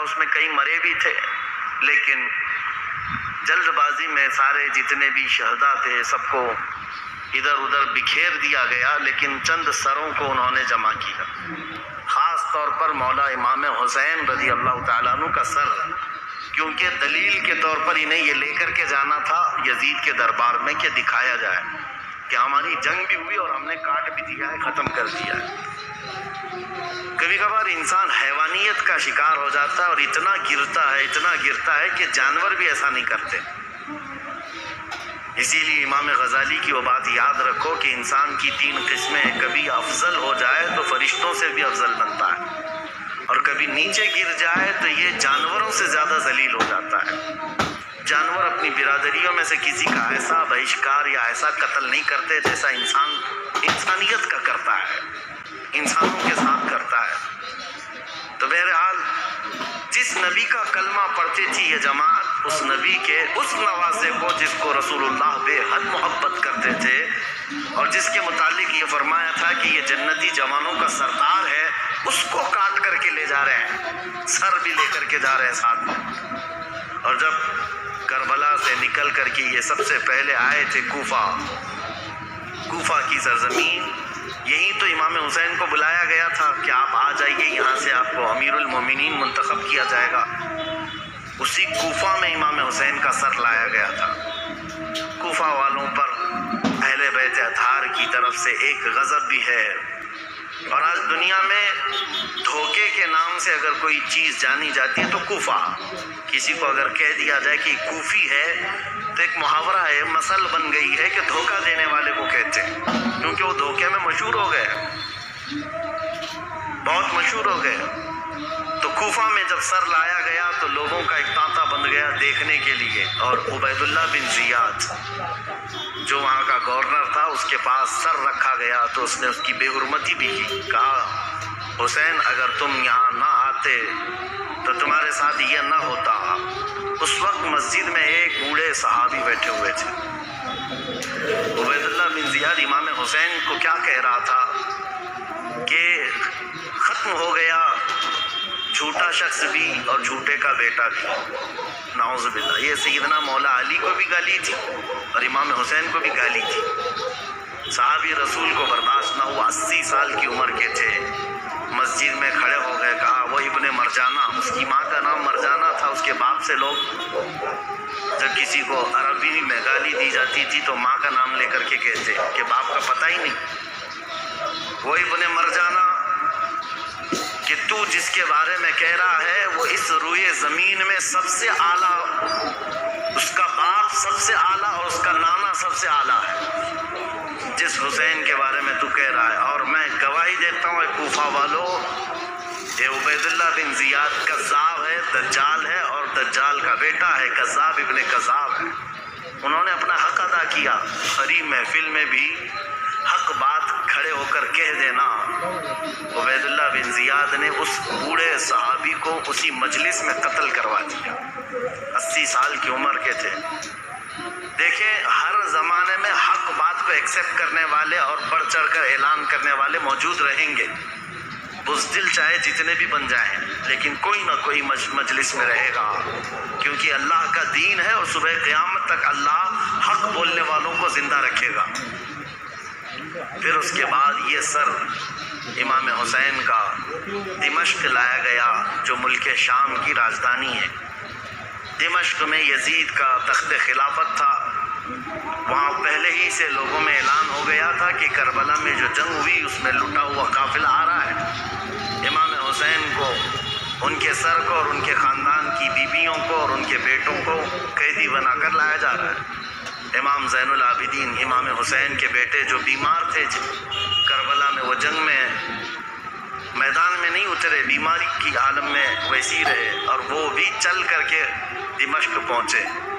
उसमें कई मरे भी थे, लेकिन जल्दबाजी में सारे जितने भी शहदा थे सबको इधर उधर बिखेर दिया गया, लेकिन चंद सरों को उन्होंने जमा किया। ख़ास तौर पर मौला इमाम हुसैन रज़ी अल्लाह ताला अन्हु का सर, क्योंकि दलील के तौर पर इन्हें ये लेकर के जाना था यजीद के दरबार में कि दिखाया जाए कि हमारी जंग भी हुई और हमने काट भी दिया है, ख़त्म कर दिया है। कभी कभार इंसान हैवानियत का शिकार हो जाता है और इतना गिरता है कि जानवर भी ऐसा नहीं करते। इसीलिए इमाम गजाली की वो बात याद रखो कि इंसान की 3 किस्में, कभी अफजल हो जाए तो फरिश्तों से भी अफजल बनता है, और कभी नीचे गिर जाए तो ये जानवरों से ज़्यादा जलील हो जाता है। जानवर अपनी बिरादरियों में से किसी का ऐसा बहिष्कार या ऐसा कत्ल नहीं करते जैसा इंसान इंसानियत का करता है, इंसानों के साथ करता है। तो बहरहाल जिस नबी का कलमा पढ़ती थी ये जमात, उस नबी के उस नवासे को जिसको रसूलुल्लाह बेहद मोहब्बत करते थे और जिसके मुतालिक ये फरमाया था कि ये जन्नती जवानों का सरदार है, उसको काट करके ले जा रहे हैं, सर भी लेकर के जा रहे हैं साथ में। और जब करबला से निकल करके ये सबसे पहले आए थे कूफा की सरजमीन, यहीं तो इमाम हुसैन को बुलाया गया था कि आप आ जाइए, यहाँ से आपको अमीरुल मोमिनीन मुंतखब किया जाएगा। उसी कूफा में इमाम हुसैन का सर लाया गया था। कूफा वालों पर अहले बैत अतहार की तरफ से एक गज़ब भी है। और आज दुनिया में धोखे के नाम से अगर कोई चीज़ जानी जाती है तो कूफा, किसी को अगर कह दिया जाए कि कूफी है तो एक मुहावरा है, मसल बन गई है कि धोखा देने वाले को कहते हैं, क्योंकि वो धोखे में मशहूर हो गए, बहुत मशहूर हो गए। तो कूफा में जब सर लाया गया तो लोगों का एक तांता बन गया देखने के लिए, और उबैदुल्लाह बिन ज़ियाद जो वहाँ का गवर्नर था उसके पास सर रखा गया, तो उसने उसकी बेहुरमती भी की। कहा, हुसैन अगर तुम यहाँ ना आते तो तुम्हारे साथ ये ना होता। उस वक्त मस्जिद में एक बूढ़े सहाबी बैठे हुए थे। उबैदुल्लाह बिन ज़ियाद इमाम हुसैन को क्या कह रहा था कि ख़त्म हो गया झूठा शख्स भी और झूठे का बेटा भी, नाउज़ बिल्लाह। ये सैयदना मौला अली को भी गाली थी और इमाम हुसैन को भी गाली थी। साहबी रसूल को बर्दाश्त न हुआ, 80 साल की उम्र के थे, मस्जिद में खड़े हो गए। कहा, वो इब्ने मरजाना, उसकी माँ का नाम मरजाना था। उसके बाप से लोग जब किसी को अरबी में गाली दी जाती थी तो माँ का नाम लेकर के कहते कि बाप का पता ही नहीं। वो इब्ने मरजाना कि तू जिसके बारे में कह रहा है वो इस रुए ज़मीन में सबसे आला, उसका बाप सबसे आला और उसका नाना सबसे आला है, जिस हुसैन के बारे में तू कह रहा है। और मैं गवाही देता हूँ कूफा वालों, ये उबैदुल्लाह बिन ज़ियाद कज़्ज़ाब है, दज्जाल है और दज्जाल का बेटा है, कज़्ज़ाब इब्ने कज़्ज़ाब है। उन्होंने अपना हक अदा किया, खरी महफिल में भी हक बात खड़े होकर कह देना। उबैदुल्लाह बिन ज़ियाद ने उस बूढ़े सहाबी को उसी मजलिस में कत्ल करवा दिया। 80 साल की उम्र के थे। देखें, हर ज़माने में हक बात को एक्सेप्ट करने वाले और बढ़ चढ़ कर ऐलान करने वाले मौजूद रहेंगे। बुज़दिल चाहे जितने भी बन जाएं, लेकिन कोई ना कोई मजलिस में रहेगा, क्योंकि अल्लाह का दीन है और सुबह क़यामत तक अल्लाह हक बोलने वालों को ज़िंदा रखेगा। फिर उसके बाद ये सर इमाम हुसैन का दिमश्क लाया गया, जो मुल्क शाम की राजधानी है। दिमश्क में यजीद का तख्त खिलाफत था। वहाँ पहले ही से लोगों में ऐलान हो गया था कि करबला में जो जंग हुई उसमें लुटा हुआ काफिला आ रहा है। इमाम हुसैन को, उनके सर को और उनके ख़ानदान की बीबियों को और उनके बेटों को कैदी बनाकर लाया जा रहा है। इमाम ज़ैनुल आबिदीन इमाम हुसैन के बेटे जो बीमार थे करबला में, वो जंग में मैदान में नहीं उतरे, बीमारी की आलम में वैसी रहे, और वो भी चल करके दिमश्क पहुँचे।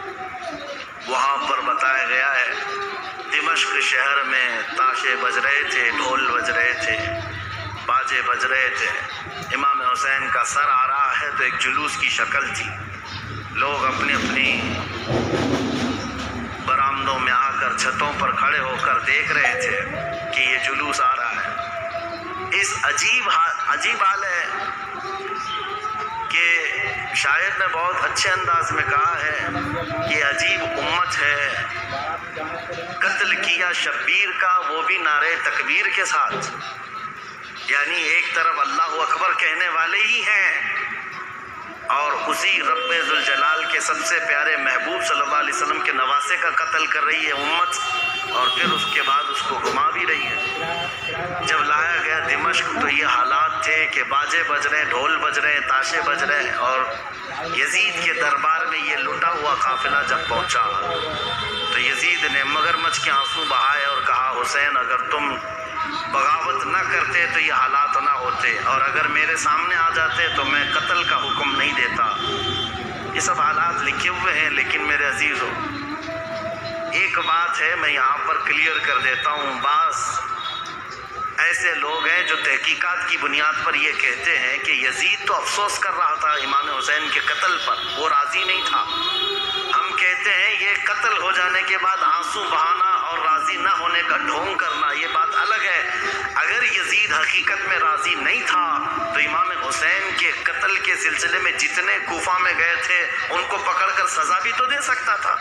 वहाँ पर बताया गया है दिमश्क शहर में ताशे बज रहे थे, ढोल बज रहे थे, बाजे बज रहे थे। इमाम हुसैन का सर आ रहा है तो एक जुलूस की शक्ल थी। लोग अपनी अपनी बरामदों में आकर छतों पर खड़े होकर देख रहे थे कि ये जुलूस आ रहा है। इस अजीब हाल है कि شاعر نے بہت اچھے انداز میں کہا ہے کہ عجیب امت ہے، قتل کیا شبیر کا وہ بھی نعرے تکبیر کے ساتھ، یعنی ایک طرف اللہ اکبر کہنے والے ہی ہیں اور اسی رب ذوالجلال کے سب سے پیارے محبوب صلی اللہ علیہ وسلم کے نواسے کا قتل کر رہی ہے امت، اور پھر اس کے بعد اس کو گھما بھی رہی ہے۔ جب لایا گیا دمشق تو یہ حالات تھے کہ باجے بج رہے، ڈھول بج رہے، تاشے بج رہے، اور یزید کے دربار میں یہ لٹا ہوا قافلہ جب پہنچا تو یزید نے مگرمچھ کے آنسو بہائے اور کہا حسین اگر تم بغاوت نہ کرتے تو یہ حالات نہ ہوتے، اور اگر میرے سامنے آ جاتے تو میں قتل کا حکم نہیں دیتا۔ یہ سب حالات لکھے ہوئے ہیں، لیکن میرے عزیزو ایک بات ہے میں یہاں پر کلیئر کر دیتا ہوں۔ بعض ایسے لوگ ہیں جو تحقیقات کی بنیاد پر یہ کہتے ہیں کہ یزید تو افسوس کر رہا تھا امام حسین کے قتل پر، وہ راضی نہیں تھا۔ ہم کہتے ہیں یہ قتل ہو جانے کے بعد آنسو بہانا اور راضی نہ ہونے کا ڈھونگ کرنا یہ بات الگ ہے۔ اگر یزید حقیقت میں راضی نہیں تھا تو امام حسین کے قتل کے سلسلے میں جتنے کوفہ میں گئے تھے ان کو پکڑ کر سزا بھی تو دے سکتا تھا،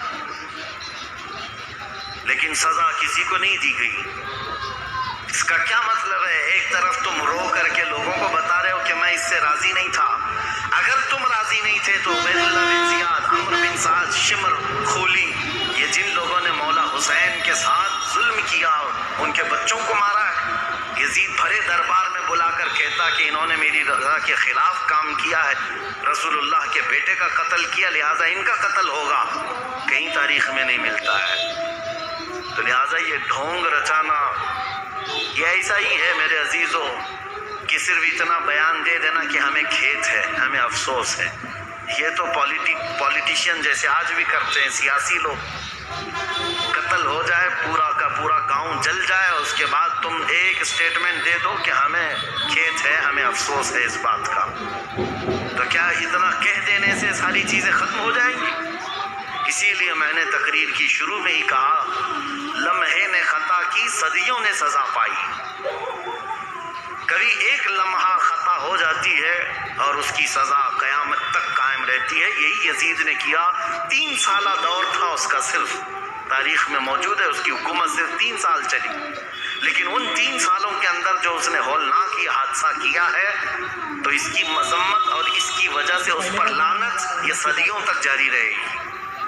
لیکن سزا کسی کو نہیں دی گئی۔ اس کا کیا مطلب ہے؟ ایک طرف تم رو کر کے لوگوں کو بتا رہے ہو کہ میں اس سے راضی نہیں تھا، اگر تم راضی نہیں تھے تو عبید اللہ بن زیاد، عمرو بن سعد، شمر، خولی، یہ جن لوگوں نے مولا حسین کے ساتھ ظلم کیا ان کے بچوں کو مارا ہے، یزید بھرے دربار میں بلا کر کہتا کہ انہوں نے میری رضا کے خلاف کام کیا ہے، رسول اللہ کے بیٹے کا قتل کیا، لہٰذا ان کا قتل ہوگا، کہیں تاریخ میں نہیں ملتا ہے۔ تو لہٰذا یہ ڈھونگ رچانا یہ ایسا ہی ہے میرے عزیزو کہ صرف اتنا بیان دے دینا کہ ہمیں کھیت ہے، ہمیں افسوس ہے، یہ تو پولیٹیشین جیسے آج بھی کرتے ہیں سیاسی لوگ، قتل ہو جائے پورا کا پورا گاؤں جل جائے اور اس کے بعد تم ایک اسٹیٹمنٹ دے دو کہ ہمیں کھیت ہے، ہمیں افسوس ہے اس بات کا۔ تو کیا اتنا کہہ دینے سے ساری چیزیں ختم ہو جائیں گی؟ اسی لیے میں نے تقریر کی شروع میں ہی کہا لمحے نے خطا کی صدیوں نے سزا پائی۔ کبھی ایک لمحہ خطا ہو جاتی ہے اور اس کی سزا قیامت تک قائم رہتی ہے۔ یہی یزید نے کیا، 3 سالہ دور تھا اس کا، صرف تاریخ میں موجود ہے، اس کی حکومت صرف 3 سال چلی، لیکن ان 3 سالوں کے اندر جو اس نے ہولناک یہ حادثہ کیا ہے تو اس کی مذمت اور اس کی وجہ سے اس پر لعنت یہ صدیوں تک جاری رہے گی۔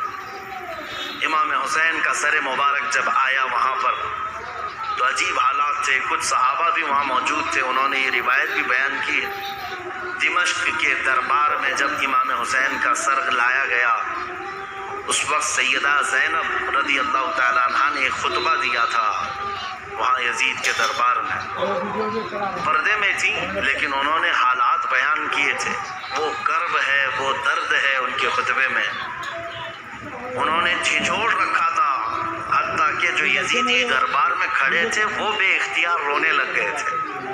امام حسین کا سر مبارک جب آیا وہاں پر تو عجیب حالات تھے، کچھ صحابہ بھی وہاں موجود تھے، انہوں نے یہ روایت بھی بیان کی دمشق کے دربار میں جب امام حسین کا سر لایا گیا اس وقت سیدہ زینب رضی اللہ تعالیٰ عنہ نے ایک خطبہ دیا تھا وہاں یزید کے دربار میں، پردے میں تھیں لیکن انہوں نے حالات بیان کیے تھے، وہ کرب ہے، وہ درد ہے ان کے خطبے میں، انہوں نے جھنجھوڑ رکھا تھا، حتیٰ کہ جو یزیدی دربار میں کھڑے تھے وہ بے اختیار رونے لگ گئے تھے،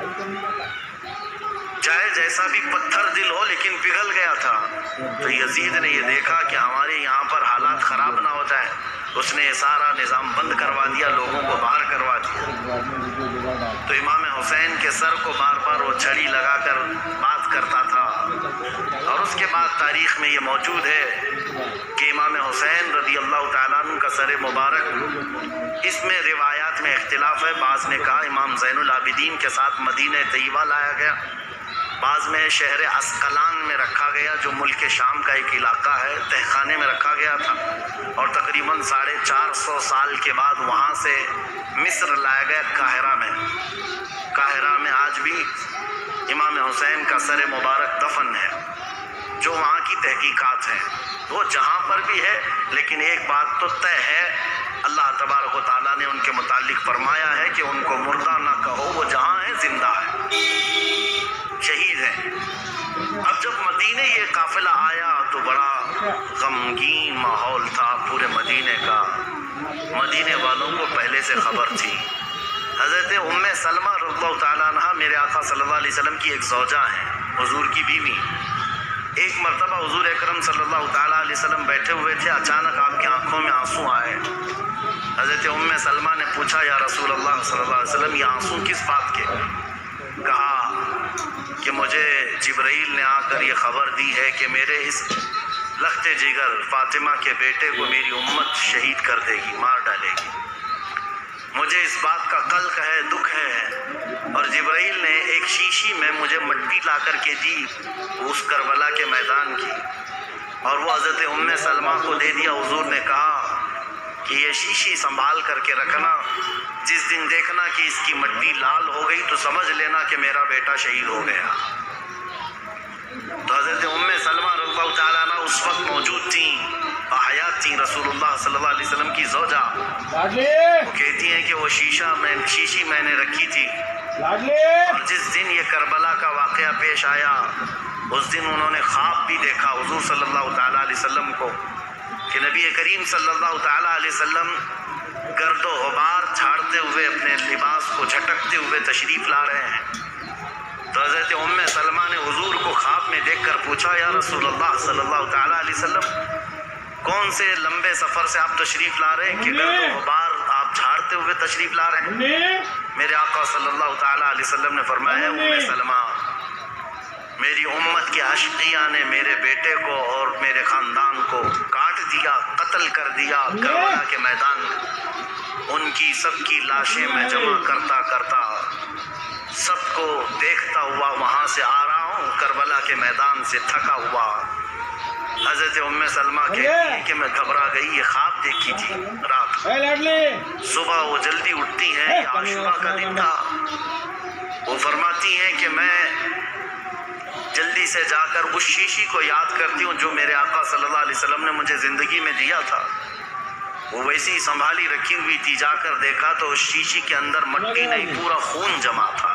چاہے جیسا بھی پتھر دل ہو لیکن پگھل گیا تھا۔ تو یزید نے یہ دیکھا کہ ہمارے یہاں پر حالات خراب نہ ہو جائے، اس نے یہ سارا نظام بند کروا دیا، لوگوں کو باہر کروا دیا۔ تو امام حسین کے سر کو بار بار وہ چھڑی لگا کر بات کرتا تھا، اور اس کے بعد تاریخ میں یہ موجود ہے کہ امام حسین رضی اللہ تعالیٰ عنہ کا سر مبارک، اس میں روایات میں اختلاف ہے، بعض نے کہا امام زین العابدین کے ساتھ مدینہ طیبہ لایا گیا، بعض میں شہر عسقلان میں رکھا گیا جو ملک شام کا ایک علاقہ ہے، تہخانے میں رکھا گیا تھا، اور تقریباً 450 سال کے بعد وہاں سے مصر لایا گیا قاہرہ میں۔ قاہرہ میں آج بھی امام حسین کا سر مبارک دفن ہے، جو وہاں کی تحقیقات ہیں وہ جہاں پر بھی ہے، لیکن ایک بات تو طے ہے، اللہ تبارک و تعالیٰ نے ان کے متعلق فرمایا ہے کہ ان کو مردہ نہ کہو، وہ جہاں ہیں زندہ ہے، شہید ہیں۔ اب جب مدینے یہ قافلہ آیا تو بڑا غمگین ماحول تھا پورے مدینے کا، مدینے والوں کو پہلے سے خبر تھی۔ حضرت ام سلمہ رضی اللہ تعالیٰ عنہ میرے آقا صلی اللہ علیہ وسلم کی ایک زوجہ ہیں، حضور کی بیوی۔ ایک مرتبہ حضور اکرم صلی اللہ تعالیٰ علیہ وسلم بیٹھے ہوئے تھے، اچانک آپ کی آنکھوں میں آنسو آئے۔ حضرت ام سلمہ نے پوچھا یا رسول اللہ صلی اللہ علیہ وسلم یہ آنسو کس بات کے؟ کہا کہ مجھے جبرائیل نے آ کر یہ خبر دی ہے کہ میرے اس لخت جگر فاطمہ کے بیٹے کو میری امت شہید کر دے گی، مار ڈالے گی۔ مجھے اس بات کا قلق ہے، دکھ ہے۔ اور جبرائیل نے ایک شیشی میں مجھے مٹی لا کر کے دی اس کربلا کے میدان کی، اور وہ حضرت ام سلمہ کو دے دیا۔ حضور نے کہا کہ یہ شیشی سنبھال کر کے رکھنا، جس دن دیکھنا کہ اس کی مٹی لال ہو گئی تو سمجھ لینا کہ میرا بیٹا شہید ہو گیا۔ تو حضرت ام سلمہ رضی اللہ تعالیٰ عنہ اس وقت موجود تھیں، حیات تھیں، رسول اللہ صلی اللہ علیہ وسلم کی زوجہ۔ وہ کہتی ہیں کہ وہ شیشی میں نے رکھی تھی، اور جس دن یہ کربلا کا واقعہ پیش آیا اس دن انہوں نے خواب بھی دیکھا حضور صلی اللہ تعالیٰ علیہ وسلم کو، کہ نبی کریم صلی اللہ تعالیٰ علیہ وسلم گرد و غبار جھاڑتے ہوئے اپنے لباس کو جھٹکتے ہوئے تشریف لا رہے ہیں۔ تو حضرت ام سلمہ نے حضور کو خواب میں دیکھ کر پوچھا، یا رسول اللہ صلی اللہ تعالیٰ علیہ وسلم، کون سے لمبے سفر سے آپ تشریف لا رہے ہیں کہ گرد و غبار آپ جھاڑتے ہوئے تشریف لا رہے ہیں؟ میرے آقا صلی اللہ تعالیٰ علیہ وسلم نے فرمایا، ام سلمہ، میری امت کے اشقیاء نے میرے بیٹے کو اور میرے خاندان کو کاٹ دیا، قتل کر دیا کربلا کے میدان میں۔ ان کی سب کی لاشیں میں جمع کرتا کرتا سب کو دیکھتا ہوا وہاں سے آ رہا ہوں، کربلا کے میدان سے تھکا ہوا۔ حضرت ام سلمہ کہتی ہے کہ میں گھبرا گئی، یہ خواب دیکھی تھی رات۔ صبح وہ جلدی اٹھتی ہیں، یہ عاشورہ کا دن تھا۔ وہ فرماتی ہیں کہ میں جلدی سے جا کر اس شیشی کو یاد کرتی ہوں جو میرے آقا صلی اللہ علیہ وسلم نے مجھے زندگی میں دیا تھا۔ وہ ویسی سنبھالی رکھی ہوئی تھی، جا کر دیکھا تو اس شیشی کے اندر مٹی نہیں، پورا خون جمع تھا۔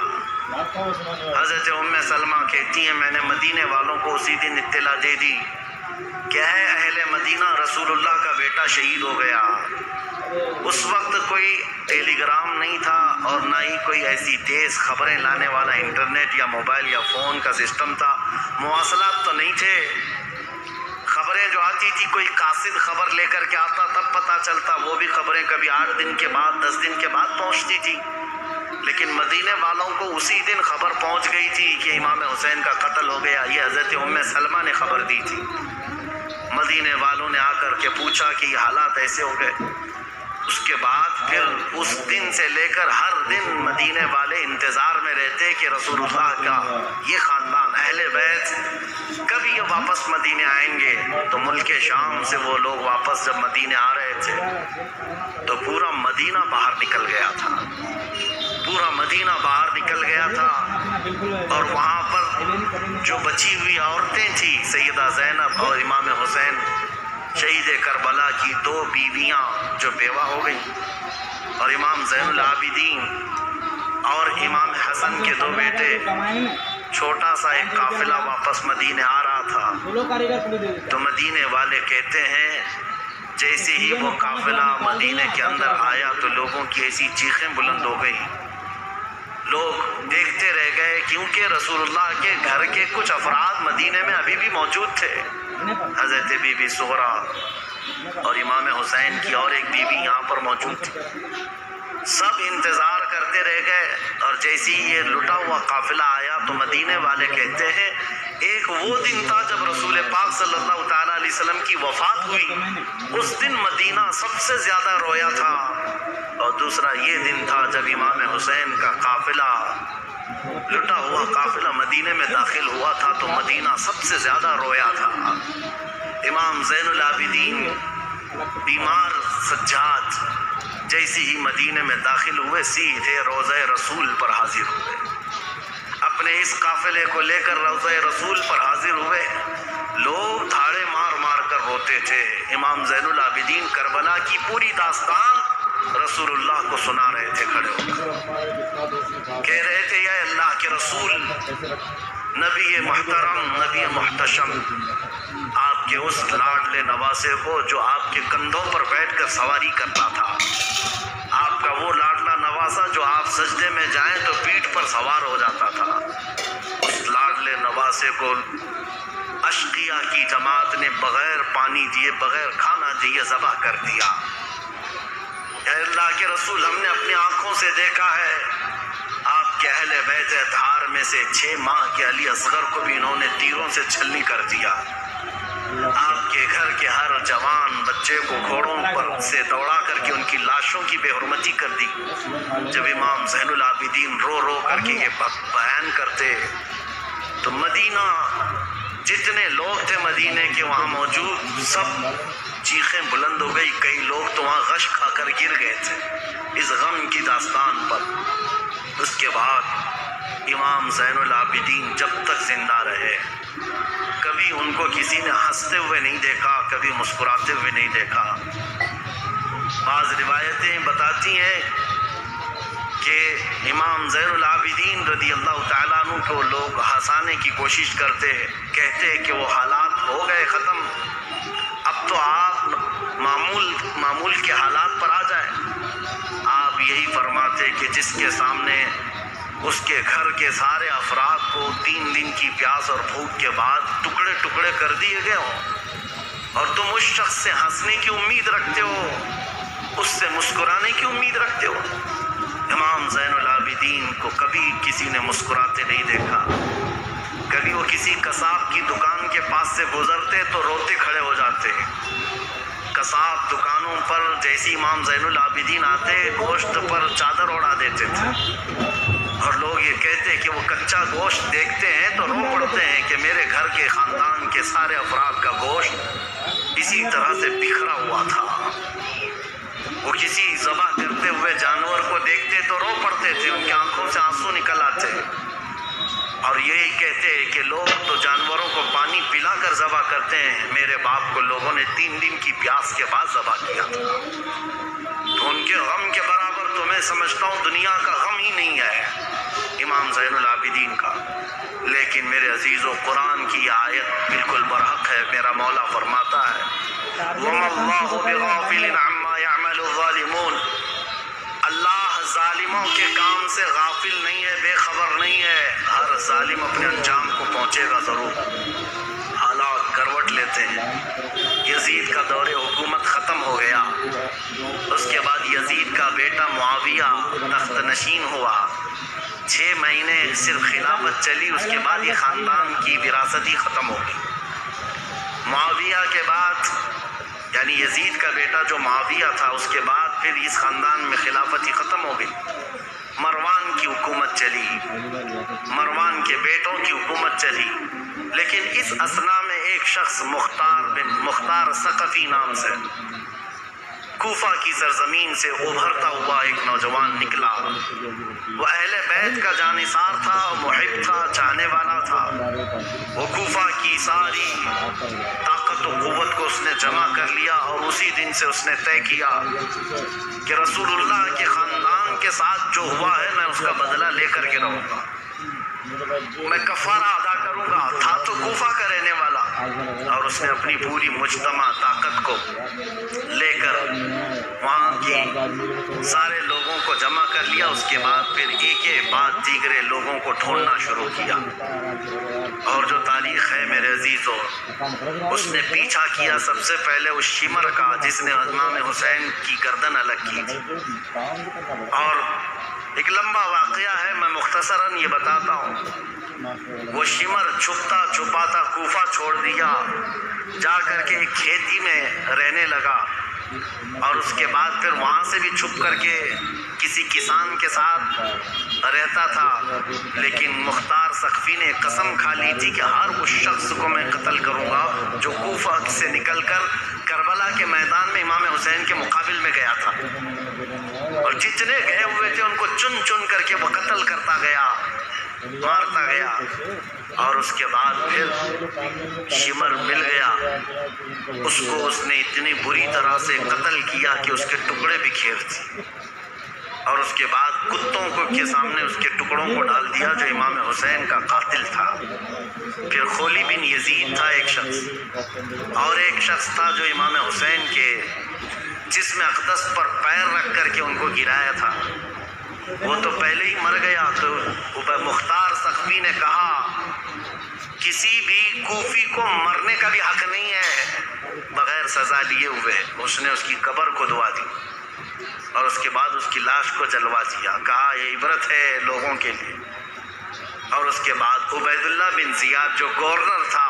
حضرت ام سلمہ کہتی ہیں میں نے مدینے والوں کو اسی دن اطلاع دے دی کہ اے اہل مدینہ، رسول اللہ کا بیٹا شہید ہو گیا۔ اس وقت کوئی ٹیلی گرام نہیں تھا اور نہ ہی کوئی ایسی تیز خبریں لانے والا انٹرنیٹ یا موبائل یا فون کا سسٹم تھا، مواصلات تو نہیں تھے۔ خبریں جو آتی تھی کوئی قاصد خبر لے کر کے آتا تب پتہ چلتا، وہ بھی خبریں کبھی 8 دن کے بعد 10 دن کے بعد پہنچتی تھی۔ لیکن مدینے والوں کو اسی دن خبر پہنچ گئی تھی کہ امام حسین کا قتل ہو گیا۔ یہ حضرت ام سلمہ نے خبر دی تھی۔ مدینے والوں نے آ کر کے پوچھا کہ یہ حالات ایسے ہو گئے۔ اس کے بعد پھر اس دن سے لے کر ہر دن مدینے والے انتظار میں رہتے کہ رسول اللہ کا یہ خاندان اہل بیت کبھی یہ واپس مدینے آئیں گے۔ تو ملک شام سے وہ لوگ واپس جب مدینے آ رہے تھے تو پورا مدینہ باہر نکل گیا تھا، پورا مدینہ باہر نکل گیا تھا۔ اور وہاں پر جو بچی ہوئی عورتیں تھیں، سیدہ زینب اور امام حسین شہید کربلا کی 2 بیویاں جو بیوہ ہو گئیں، اور امام زین العابدین اور امام حسن کے 2 بیٹے، چھوٹا سا ایک قافلہ واپس مدینے آ رہا تھا۔ تو مدینے والے کہتے ہیں جیسے ہی وہ قافلہ مدینے کے اندر آیا تو لوگوں کی ایسی چیخیں بلند ہو گئی، لوگ دیکھتے رہ گئے، کیونکہ رسول اللہ کے گھر کے کچھ افراد مدینے میں ابھی بھی موجود تھے۔ حضرت بی بی سغرا اور امام حسین کی اور ایک بیوی یہاں پر موجود تھی۔ سب انتظار کرتے رہ گئے، اور جیسے ہی یہ لٹا ہوا قافلہ آیا تو مدینے والے کہتے ہیں ایک وہ دن تھا جب رسول پاک صلی اللہ تعالیٰ علیہ وسلم کی وفات ہوئی، اس دن مدینہ سب سے زیادہ رویا تھا، اور دوسرا یہ دن تھا جب امام حسین کا قافلہ، لٹا ہوا قافلہ مدینے میں داخل ہوا تھا تو مدینہ سب سے زیادہ رویا تھا۔ امام زین العابدین بیمار سجاد جیسے ہی مدینے میں داخل ہوئے سیدھے روضہ رسول پر حاضر ہوئے، اپنے اس قافلے کو لے کر روضہ رسول پر حاضر ہوئے۔ لوگ دھاڑے مار مار کر روتے تھے۔ امام زین العابدین کربلا کی پوری داستان رسول اللہ کو سنا رہے تھے کھڑے ہو کر، کہہ رہے تھے یا اللہ کے رسول، نبی محترم، نبی محتشم، آپ کے اس لاڈلے نواسے کو جو آپ کے کندھوں پر بیٹھ کر سواری کرتا تھا، آپ کا وہ لاڈلا نواسا جو آپ سجدے میں جائیں تو پیٹھ پر سوار ہو جاتا تھا، اس لاڈلے نواسے کو اشقیاء کی جماعت نے بغیر پانی دیے، بغیر کھانا دیے ذبح کر دیا۔ اے اللہ کے رسول، ہم نے اپنی آنکھوں سے دیکھا ہے آپ کے اہل بیت اطہار میں سے 6 ماہ کے علی اصغر کو بھی انہوں نے تیروں سے چھلنی کر دیا۔ آپ کے گھر کے ہر جوان بچے کو گھوڑوں پر سے دوڑا کر کے ان کی لاشوں کی بے حرمتی کر دی۔ جب امام زین العابدین رو رو کر کے یہ بیان کرتے تو مدینہ جتنے لوگ تھے مدینے کے وہاں موجود سب چیخیں بلند ہو گئی، کئی لوگ تو وہاں غش کھا کر گر گئے تھے اس غم کی داستان پر۔ اس کے بعد امام زین العابدین جب تک زندہ رہے کبھی ان کو کسی نے ہنستے ہوئے نہیں دیکھا، کبھی مسکراتے ہوئے نہیں دیکھا۔ بعض روایتیں بتاتی ہیں کہ امام زین العابدین رضی اللہ تعالیٰ عنہ کو لوگ ہنسانے کی کوشش کرتے، کہتے کہ وہ حالات ہو گئے ختم، اب تو آپ معمول کے حالات پر آ جائیں۔ آپ یہی فرماتے کہ جس کے سامنے اس کے گھر کے سارے افراد کو 3 دن کی پیاس اور بھوک کے بعد ٹکڑے ٹکڑے کر دیے گئے ہوں اور تم اس شخص سے ہنسنے کی امید رکھتے ہو، اس سے مسکرانے کی امید رکھتے ہو۔ امام زین العابدین کو کبھی کسی نے مسکراتے نہیں دیکھا، کبھی وہ کسی قصاب کی دکان کے پاس سے گزرتے تو روتے کھڑے ہو جاتے۔ قصاب دکانوں پر جیسی امام زین العابدین آتے گوشت پر چادر اڑا دیتے تھے اور لوگ یہ کہتے کہ وہ کچا گوشت دیکھتے ہیں تو رو پڑتے ہیں کہ میرے گھر کے خاندان کے سارے افراد کا گوشت اسی طرح سے بکھرا ہوا تھا۔ وہ کسی ذبح کرتے ہوئے جانور کو دیکھتے تو رو پڑتے تھے، ان کی آنکھوں سے آنسو نکل آتے اور یہی کہتے کہ لوگ تو جانوروں کو پانی پلا کر ذبح کرتے ہیں، میرے باپ کو لوگوں نے 3 دن کی پیاس کے بعد ذبح کیا تھا۔ تو ان کے غم کے برابر تو میں سمجھتا ہوں دنیا کا غم ہی نہیں ہے امام زین العابدین کا۔ لیکن میرے عزیزو قرآن کی یہ آیت بالکل برحق ہے۔ میرا مولا فرماتا ہے وَمَا اللَّهُ بِغَافِلٍ عَمَّا يَعْمَلُ الظَّالِمُونَ، اللہ ظالموں کے کام سے غافل نہیں ہے، بے خبر نہیں ہے، ہر ظالم اپنے انجام کو پہنچے گا ضرور۔ حالات کروٹ لیتے ہیں، یزید کا دور حکومت ختم ہو گیا، اس کے بعد یزید کا بیٹا معاویہ تخت نشین ہوا، 6 مہینے صرف خلافت چلی، اس کے بعد یہ خاندان کی وراثت ہی ختم ہو گئی۔ معاویہ کے بعد یعنی یزید کا بیٹا جو معاویہ تھا اس کے بعد پھر اس خاندان میں خلافت ہی ختم ہو گئی۔ مروان کی حکومت چلی، مروان کے بیٹوں کی حکومت چلی، لیکن اس اثنا میں ایک شخص مختار ثقفی نام سے کوفہ کی سرزمین سے ابھرتا ہوا ایک نوجوان نکلا۔ وہ اہل بیت کا جانثار تھا، محب تھا، چاہنے والا تھا۔ وہ کوفہ کی ساری طاقت و قوت کو اس نے جمع کر لیا اور اسی دن سے اس نے طے کیا کہ رسول اللہ کے خاندان کے ساتھ جو ہوا ہے میں اس کا بدلہ لے کر کے رہوں گا، میں کفارہ ادا کروں گا۔ تھا تو کوفہ کا رہنے والا اور اس نے اپنی پوری مجتمع طاقت کو لے کر وہاں کی سارے لوگوں کو جمع کر لیا۔ اس کے بعد پھر ایک ایک بعد دیگرے لوگوں کو ڈھونڈنا شروع کیا اور جو تاریخ ہے میرے عزیزو اس نے پیچھا کیا سب سے پہلے اس شمر کا جس نے امام حسین کی گردن الگ کی تھی۔ اور ایک لمبا واقعہ ہے، میں مختصراً یہ بتاتا ہوں۔ وہ شمر چھپتا چھپاتا کوفہ چھوڑ دیا، جا کر کے ایک کھیتی میں رہنے لگا اور اس کے بعد پھر وہاں سے بھی چھپ کر کے کسی کسان کے ساتھ رہتا تھا۔ لیکن مختار ثقفی نے قسم کھا لی تھی کہ ہر اس شخص کو میں قتل کروں گا جو کوفہ سے نکل کر کربلا کے میدان میں امام حسین کے مقابل میں گیا تھا، اور جتنے گئے ہوئے تھے ان کو چن چن کر کے وہ قتل کرتا گیا، مارتا گیا۔ اور اس کے بعد پھر شمر مل گیا، اس کو اس نے اتنی بری طرح سے قتل کیا کہ اس کے ٹکڑے بکھیر دیے، اور اس کے بعد کتوں کو کے سامنے اس کے ٹکڑوں کو ڈال دیا جو امام حسین کا قاتل تھا۔ پھر خولی بن یزید تھا ایک شخص، اور ایک شخص تھا جو امام حسین کے جسم اقدس پر پیر رکھ کر کے ان کو گرایا تھا، وہ تو پہلے ہی مر گیا۔ تو مختار ثقفی نے کہا کسی بھی کوفی کو مرنے کا بھی حق نہیں ہے بغیر سزا لیے ہوئے۔ اس نے اس کی قبر کھدوا دی اور اس کے بعد اس کی لاش کو جلوا دیا، کہا یہ عبرت ہے لوگوں کے لیے۔ اور اس کے بعد عبید اللہ بن زیاد جو گورنر تھا،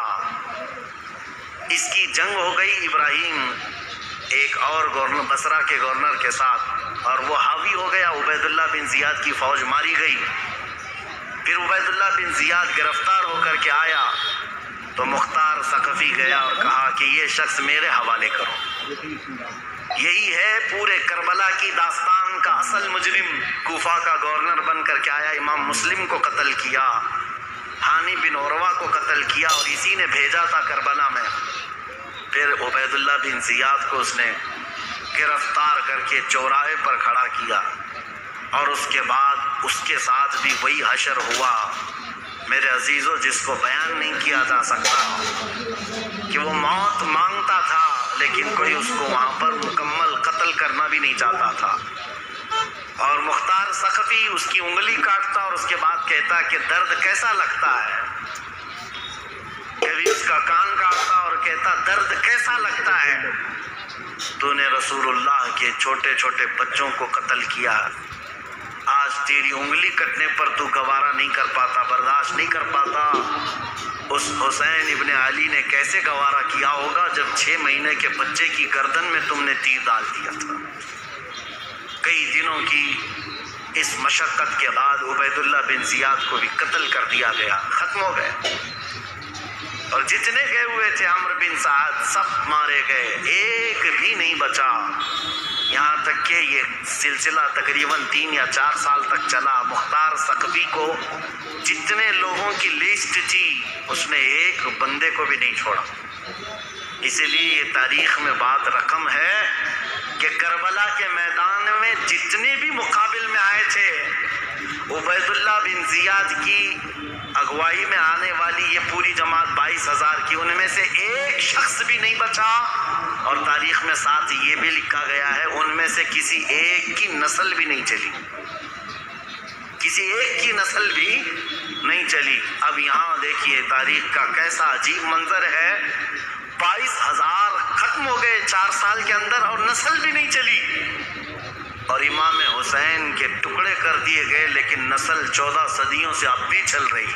اس کی جنگ ہو گئی ابراہیم ایک اور گورنر بصرہ کے گورنر کے ساتھ، اور وہ حاوی ہو گیا، عبید اللہ بن زیاد کی فوج ماری گئی۔ پھر عبید اللہ بن زیاد گرفتار ہو کر کے آیا تو مختار ثقفی گیا اور کہا کہ یہ شخص میرے حوالے کرو۔ یہی ہے پورے کربلا کی داستان کا اصل مجرم، کوفہ کا گورنر بن کر کے آیا، امام مسلم کو قتل کیا، ہانی بن عروہ کو قتل کیا، اور اسی نے بھیجا تھا کربلا میں۔ پھر عبید اللہ بن زیاد کو اس نے گرفتار کر کے چوراہے پر کھڑا کیا، اور اس کے بعد اس کے ساتھ بھی وہی حشر ہوا میرے عزیزوں، جس کو بیان نہیں کیا جا سکتا، کہ وہ موت مانگتا تھا لیکن کوئی اس کو وہاں پر مکمل قتل کرنا بھی نہیں چاہتا تھا، اور مختار ثقفی اس کی انگلی کاٹتا اور اس کے بعد کہتا کہ درد کیسا لگتا ہے، کبھی اس کا کان کاٹتا اور کہتا درد کیسا لگتا ہے، تو نے رسول اللہ کے چھوٹے چھوٹے بچوں کو قتل کیا، آج تیری انگلی کٹنے پر تو گوارا نہیں کر پاتا، برداشت نہیں کر پاتا۔ اس حسین ابن علی نے کیسے گوارا کیا ہوگا جب 6 مہینے کے بچے کی گردن میں تم نے تیر ڈال دیا تھا۔ کئی دنوں کی اس مشقت کے بعد عبید اللہ بن زیاد کو بھی قتل کر دیا گیا، ختم ہو گئے، اور جتنے گئے ہوئے تھے عمرو بن سعد سب مارے گئے، ایک بھی نہیں بچا۔ یہاں تک کہ یہ سلسلہ تقریباً 3 یا 4 سال تک چلا۔ مختار ثقفی کو جتنے لوگوں کی لسٹ تھی اس نے ایک بندے کو بھی نہیں چھوڑا۔ اسی لیے یہ تاریخ میں بات رقم ہے کہ کربلا کے میدان میں جتنے بھی مقابل میں آئے تھے، عبید اللہ بن زیاد کی اگوائی میں آنے والی یہ پوری جماعت 22,000 کی، ان میں سے ایک شخص بھی نہیں بچا، اور تاریخ میں ساتھ یہ بھی لکھا گیا ہے ان میں سے کسی ایک کی نسل بھی نہیں چلی، کسی ایک کی نسل بھی نہیں چلی۔ اب یہاں دیکھیے تاریخ کا کیسا عجیب منظر ہے، 22,000 ختم ہو گئے 4 سال کے اندر، اور نسل بھی نہیں چلی، اور امام حسین کے ٹکڑے کر دیے گئے، لیکن نسل 14 صدیوں سے اب بھی چل رہی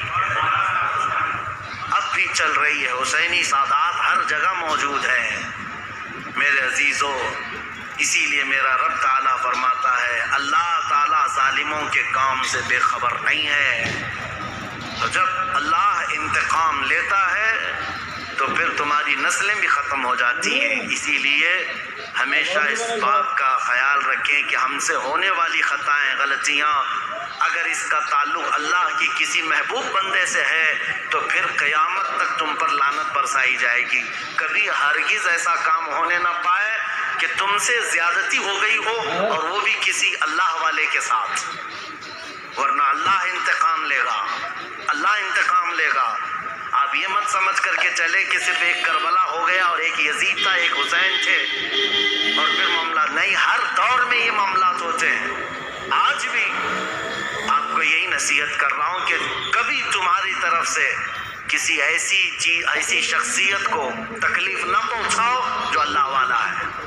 ہے، حسینی سادات ہر جگہ موجود ہیں میرے عزیزوں۔ اسی لیے میرا رب تعالیٰ فرماتا ہے اللہ تعالیٰ ظالموں کے کام سے بے خبر نہیں ہے، تو جب اللہ انتقام لیتا ہے تو پھر تمہاری نسلیں بھی ختم ہو جاتی ہیں۔ اسی لیے ہمیشہ اس بات کا خیال رکھیں کہ ہم سے ہونے والی خطائیں، غلطیاں، اگر اس کا تعلق اللہ کی کسی محبوب بندے سے ہے تو پھر قیامت تک تم پر لعنت برسائی جائے گی۔ کبھی ہرگز ایسا کام ہونے نہ پائے کہ تم سے زیادتی ہو گئی ہو، اور وہ بھی کسی اللہ والے کے ساتھ، ورنہ اللہ انتقام لے گا، اللہ انتقام لے گا۔ آپ یہ مت سمجھ کر کے چلے کہ صرف ایک کربلا ہو گیا اور ایک یزید تھا، ایک حسین تھے اور پھر معاملہ نہیں، ہر دور میں یہ معاملات ہوتے ہیں۔ آج بھی آپ کو یہی نصیحت کر رہا ہوں کہ کبھی تمہاری طرف سے کسی ایسی شخصیت کو تکلیف نہ پہنچاؤ جو اللہ والا ہے۔